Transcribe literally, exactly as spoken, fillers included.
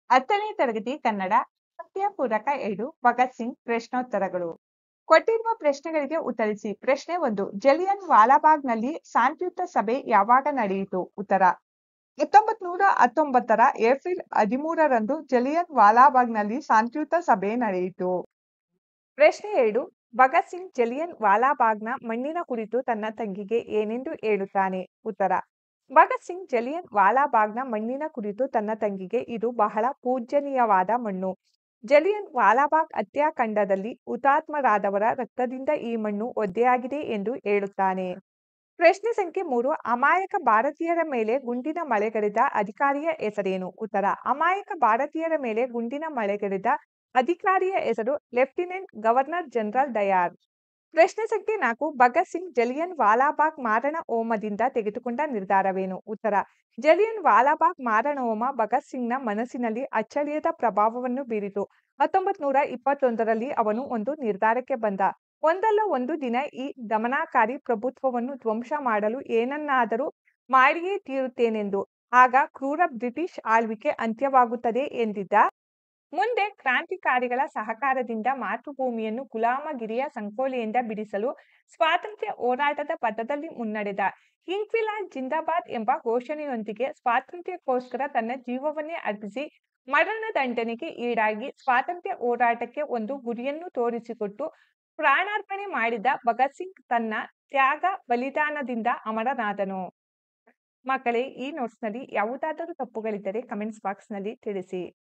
ಹತ್ತನೇ ತರಗತಿ ಕನ್ನಡ ಪಠ್ಯ ಪೂರಕ ಎರಡು ಭಗತ್ ಸಿಂಗ್ ಪ್ರಶ್ನೋತ್ತರಗಳು. ಕೊಟ್ಟಿರುವ ಪ್ರಶ್ನೆಗಳಿಗೆ ಉತ್ತರಿಸಿ. ಪ್ರಶ್ನೆ ಒಂದು, ಜಲಿಯನ್ ವಾಲಾಬಾಗ್ನಲ್ಲಿ ಶಾಂತಿಯುತ ಸಭೆ ಯಾವಾಗ ನಡೆಯಿತು? ಉತ್ತರ, ಹತ್ತೊಂಬತ್ ನೂರ ಹತ್ತೊಂಬತ್ತರ ಏಪ್ರಿಲ್ ಹದಿಮೂರರಂದು ಜಲಿಯನ್ ವಾಲಾಬಾಗ್ನಲ್ಲಿ ಶಾಂತಿಯುತ ಸಭೆ ನಡೆಯಿತು. ಪ್ರಶ್ನೆ ಎರಡು, ಭಗತ್ ಸಿಂಗ್ ಜಲಿಯನ್ ವಾಲಾಬಾಗ್ನ ಮಣ್ಣಿನ ಕುರಿತು ತನ್ನ ತಂಗಿಗೆ ಏನೆಂದು ಹೇಳುತ್ತಾನೆ? ಉತ್ತರ, ಭಗತ್ ಸಿಂಗ್ ಜಲಿಯನ್ ವಾಲಾಬಾಗ್ನ ಮಣ್ಣಿನ ಕುರಿತು ತನ್ನ ತಂಗಿಗೆ ಇದು ಬಹಳ ಪೂಜ್ಯನೀಯವಾದ ಮಣ್ಣು. ಜಲಿಯನ್ ವಾಲಾಬಾಗ್ ಹತ್ಯಾಕಾಂಡದಲ್ಲಿ ಹುತಾತ್ಮರಾದವರ ರಕ್ತದಿಂದ ಈ ಮಣ್ಣು ಒದ್ದೆಯಾಗಿದೆ ಎಂದು ಹೇಳುತ್ತಾನೆ. ಪ್ರಶ್ನೆ ಸಂಖ್ಯೆ ಮೂರು, ಅಮಾಯಕ ಭಾರತೀಯರ ಮೇಲೆ ಗುಂಡಿನ ಮಳೆಗರೆದ ಅಧಿಕಾರಿಯ ಹೆಸರೇನು? ಉತ್ತರ, ಅಮಾಯಕ ಭಾರತೀಯರ ಮೇಲೆ ಗುಂಡಿನ ಮಳೆಗರೆದ ಅಧಿಕಾರಿಯ ಹೆಸರು ಲೆಫ್ಟಿನೆಂಟ್ ಗವರ್ನರ್ ಜನರಲ್ ಡಯಾರ್. ಪ್ರಶ್ನೆ ಸಂಖ್ಯೆ ನಾಲ್ಕು, ಭಗತ್ ಸಿಂಗ್ ಜಲಿಯನ್ ವಾಲಾಬಾಗ್ ಮಾರಣ ಹೋಮದಿಂದ ತೆಗೆದುಕೊಂಡ ನಿರ್ಧಾರವೇನು? ಉತ್ತರ, ಜಲಿಯನ್ ವಾಲಾಬಾಗ್ ಮಾರಣ ಹೋಮ ಭಗತ್ ಸಿಂಗ್ನ ಮನಸ್ಸಿನಲ್ಲಿ ಅಚ್ಚಳಿಯದ ಪ್ರಭಾವವನ್ನು ಬೀರಿತು. ಹತ್ತೊಂಬತ್ ನೂರ ಇಪ್ಪತ್ತೊಂದರಲ್ಲಿ ಅವನು ಒಂದು ನಿರ್ಧಾರಕ್ಕೆ ಬಂದ. ಒಂದಲ್ಲ ಒಂದು ದಿನ ಈ ದಮನಕಾರಿ ಪ್ರಭುತ್ವವನ್ನು ಧ್ವಂಸ ಮಾಡಲು ಏನನ್ನಾದರೂ ಮಾಡಿಯೇ ತೀರುತ್ತೇನೆಂದು. ಆಗ ಕ್ರೂರ ಬ್ರಿಟಿಷ್ ಆಳ್ವಿಕೆ ಅಂತ್ಯವಾಗುತ್ತದೆ ಎಂದಿದ್ದ. ಮುಂದೆ ಕ್ರಾಂತಿಕಾರಿಗಳ ಸಹಕಾರದಿಂದ ಮಾತೃಭೂಮಿಯನ್ನು ಗುಲಾಮಗಿರಿಯ ಸಂಕೋಲೆಯಿಂದ ಬಿಡಿಸಲು ಸ್ವಾತಂತ್ರ್ಯ ಹೋರಾಟದ ಪಥದಲ್ಲಿ ಮುನ್ನಡೆದ. ಇಂಕ್ವಿಲಾಬ್ ಜಿಂದಾಬಾದ್ ಎಂಬ ಘೋಷಣೆಯೊಂದಿಗೆ ಸ್ವಾತಂತ್ರ್ಯಕ್ಕೋಸ್ಕರ ತನ್ನ ಜೀವವನ್ನೇ ಅರ್ಪಿಸಿ ಮರಣದಂಡನೆಗೆ ಈಡಾಗಿ ಸ್ವಾತಂತ್ರ್ಯ ಹೋರಾಟಕ್ಕೆ ಒಂದು ಗುರಿಯನ್ನು ತೋರಿಸಿಕೊಟ್ಟು ಪ್ರಾಣಾರ್ಪಣೆ ಮಾಡಿದ ಭಗತ್ ಸಿಂಗ್ ತನ್ನ ತ್ಯಾಗ ಬಲಿದಾನದಿಂದ ಅಮರನಾದನು. ಮಕ್ಕಳೇ, ಈ ನೋಟ್ಸ್ನಲ್ಲಿ ಯಾವುದಾದರೂ ತಪ್ಪುಗಳಿದ್ದರೆ ಕಮೆಂಟ್ಸ್ ಬಾಕ್ಸ್ನಲ್ಲಿ ತಿಳಿಸಿ.